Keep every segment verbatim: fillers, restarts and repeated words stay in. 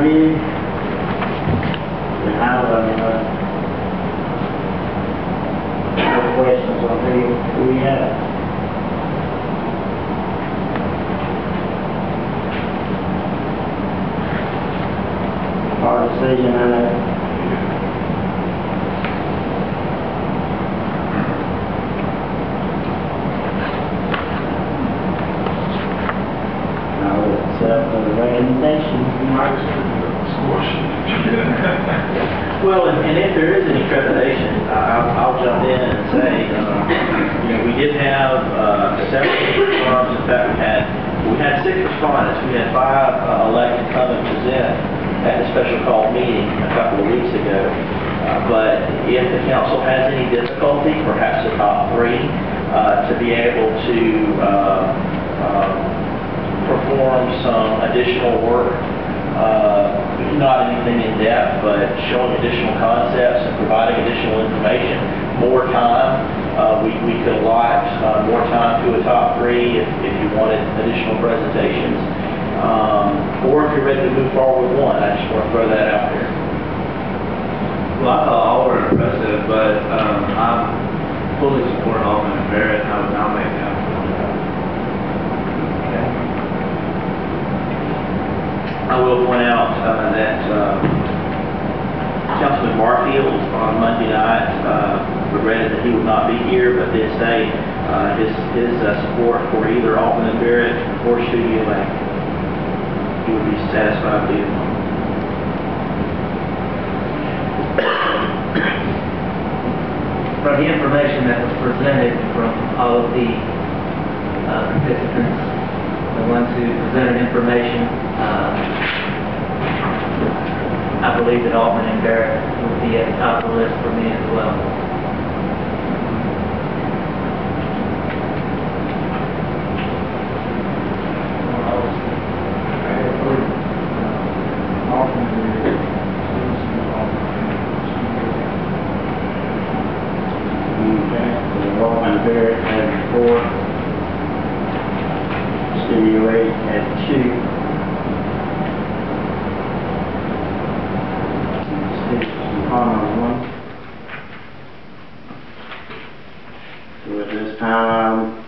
three. We have uh, no questions on who, who we have. Our decision on that. Accept the recommendation. Well, and, and if there is any trepidation, I'll, I'll jump in and say, uh, you know, we did have uh, several firms. In fact, we had we had six respondents. We had five uh, elected come and present at the special call meeting a couple of weeks ago. Uh, but if the council has any difficulty, perhaps the top three, uh, to be able to uh, uh, perform some additional work, uh, not anything in depth, but showing additional concepts and providing additional information, more time. Uh, we, we could allot uh, more time to a top three if, if you wanted additional presentations. Um, or if you're ready to move forward with one. I just want to throw that out there. Well, I thought all were impressive, but um, I'm fully support Alvin and Barrett, and I would nominate them. I will point out uh, that uh, Councilman Barfield on Monday night uh, regretted that he would not be here, but did say uh, his, his uh, support for either Alvin and Barrett or Studio A. He would be satisfied with either one. From the information that was presented from all of the uh, participants, the ones who presented information, uh, I believe that Altman and Barrett would be at the top of the list for me as well. Altman Barrett had four. Studio eight had two. On one. So at this time,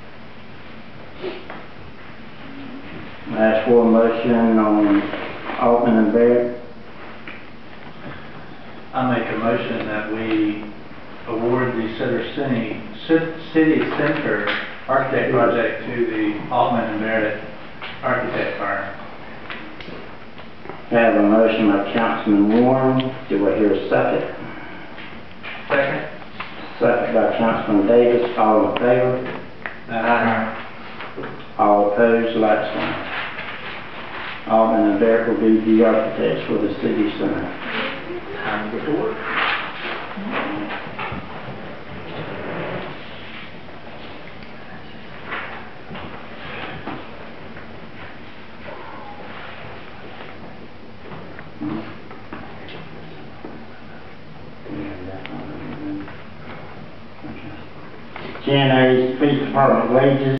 I ask for a motion on Altman and Barrett. I make a motion that we award the Center City, City Center Architect Project to the Altman and Barrett Architect firm. I have a motion by Councilman Warren. Do I hear a second? Second. Second by Councilman Davis. All in favor? Aye. All opposed, like sign. Altman and Barrett will be the architects for the city center. Time to get to work. G N A's Police Department wages.